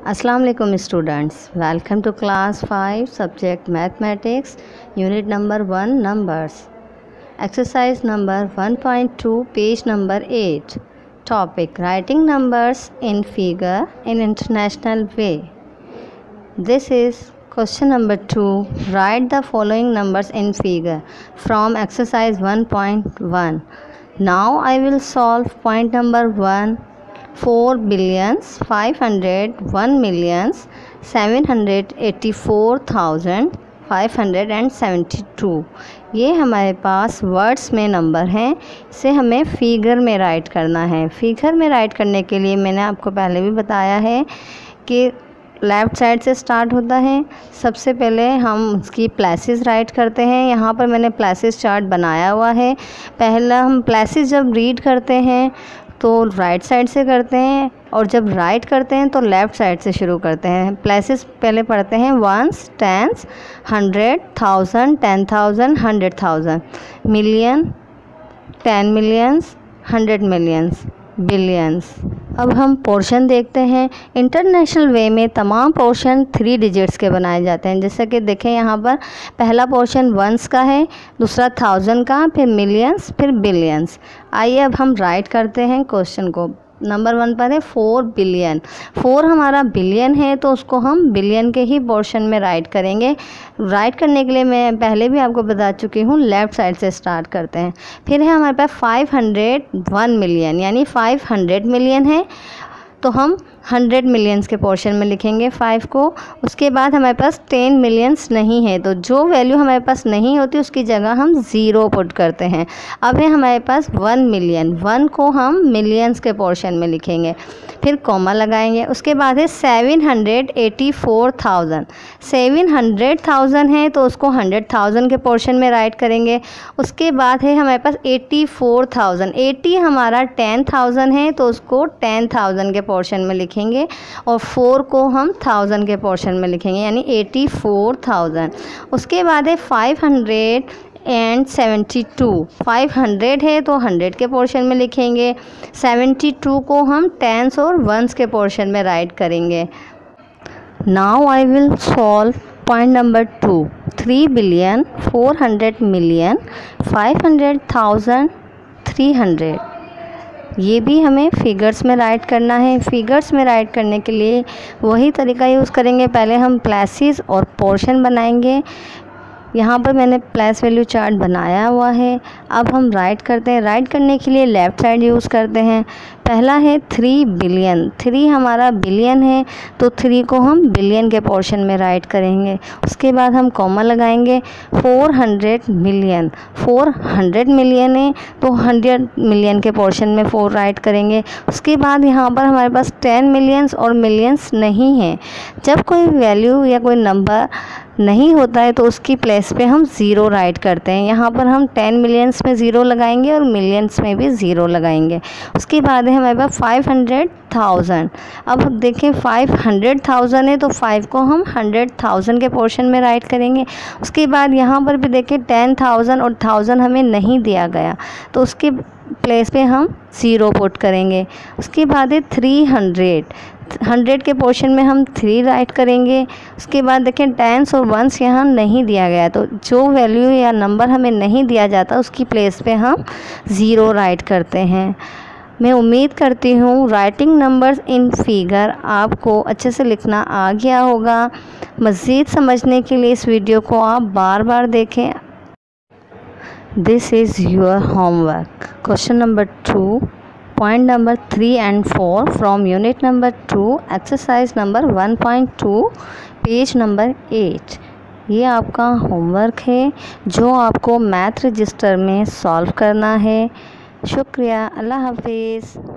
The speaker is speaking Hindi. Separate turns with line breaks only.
अस्सलाम वालेकुम students, welcome to class 5 subject mathematics unit number 1 numbers exercise number 1.2 page number 8 topic writing numbers in figure in international way. This is question number 2। Write the following numbers in figure from exercise 1.1। Now I will solve point number 1 4,501,784,572। ये हमारे पास वर्ड्स में नंबर हैं, इसे हमें फिगर में राइट करना है। फिगर में राइट करने के लिए मैंने आपको पहले भी बताया है कि लेफ़्ट साइड से स्टार्ट होता है। सबसे पहले हम उसकी प्लेसेस राइट करते हैं। यहाँ पर मैंने प्लेसेस चार्ट बनाया हुआ है। पहला हम प्लेसेस जब रीड करते हैं तो राइट साइड से करते हैं और जब राइट करते हैं तो लेफ़्ट साइड से शुरू करते हैं। प्लेसेस पहले पढ़ते हैं ones, tens, 100, 1000, 10,000, 100,000, million, 10 millions, 100 millions, billions. अब हम पोर्शन देखते हैं। इंटरनेशनल वे में तमाम पोर्शन 3 डिजिट्स के बनाए जाते हैं। जैसे कि देखें यहाँ पर पहला पोर्शन वंस का है, दूसरा 1000 का, फिर मिलियंस, फिर बिलियंस। आइए अब हम राइट करते हैं क्वेश्चन को। नंबर 1 पर है 4 बिलियन। 4 हमारा बिलियन है तो उसको हम बिलियन के ही पोर्शन में राइट करेंगे। राइट करने के लिए मैं पहले भी आपको बता चुकी हूँ, लेफ़्ट साइड से स्टार्ट करते हैं। फिर है हमारे पास 501 मिलियन, यानी 500 मिलियन है तो हम 100 मिलियंस के पोर्शन में लिखेंगे 5 को। उसके बाद हमारे पास 10 मिलियंस नहीं है तो जो वैल्यू हमारे पास नहीं होती उसकी जगह हम 0 पुट करते हैं। अब है हमारे पास 1 मिलियन, 1 को हम मिलियंस के पोर्शन में लिखेंगे, फिर कॉमा लगाएंगे। उसके बाद है 784,000। 700,000 है तो उसको 100,000 के पोर्शन में राइट करेंगे। उसके बाद है हमारे पास 84,000। 80 हमारा 10,000 है तो उसको 10,000 के पोर्शन में लिखेंगे और 4 को हम 1000 के पोर्शन में लिखेंगे, यानी 84,000। उसके बाद है 572। 500 है तो 100 के पोर्शन में लिखेंगे। 72 को हम टेंस और वंस के पोर्शन में राइट करेंगे। Now I will solve point number 2। 3,400,000,500,300। ये भी हमें फिगर्स में राइट करना है। फिगर्स में राइट करने के लिए वही तरीका यूज़ करेंगे। पहले हम प्लेसेस और पोर्शन बनाएंगे। यहाँ पर मैंने प्लेस वैल्यू चार्ट बनाया हुआ है। अब हम राइट करते हैं। राइट करने के लिए लेफ़्ट साइड यूज़ करते हैं। पहला है 3 बिलियन। 3 हमारा बिलियन है तो 3 को हम बिलियन के पोर्शन में राइट करेंगे। उसके बाद हम कॉमा लगाएंगे। 400 मिलियन। 400 मिलियन है तो 100 मिलियन के पोर्शन में 4 राइट करेंगे। उसके बाद यहाँ पर हमारे पास 10 मिलियंस और मिलियंस नहीं है। जब कोई वैल्यू या कोई नंबर नहीं होता है तो उसकी प्लेस पे हम 0 राइट करते हैं। यहाँ पर हम 10 मिलियंस में 0 लगाएंगे और मिलियंस में भी 0 लगाएंगे। उसके बाद है हमारे पास 500,000। अब देखें 500,000 है तो 5 को हम 100,000 के पोर्शन में राइट करेंगे। उसके बाद यहाँ पर भी देखें 10,000 और 1000 हमें नहीं दिया गया तो उसके प्लेस पे हम 0 पुट करेंगे। उसके बाद है 300। 100 के पोर्शन में हम 3 राइट करेंगे। उसके बाद देखें टेंस और वंस यहाँ नहीं दिया गया तो जो वैल्यू या नंबर हमें नहीं दिया जाता उसकी प्लेस पे हम 0 राइट करते हैं। मैं उम्मीद करती हूँ राइटिंग नंबर्स इन फिगर आपको अच्छे से लिखना आ गया होगा। मज़ीद समझने के लिए इस वीडियो को आप बार बार देखें। This is your homework. Question number 2 point number 3 and 4 from unit number 2 exercise number 1.2 page number 8। ये आपका होमवर्क है जो आपको मैथ रजिस्टर में सॉल्व करना है। शुक्रिया। अल्लाह हाफिज़।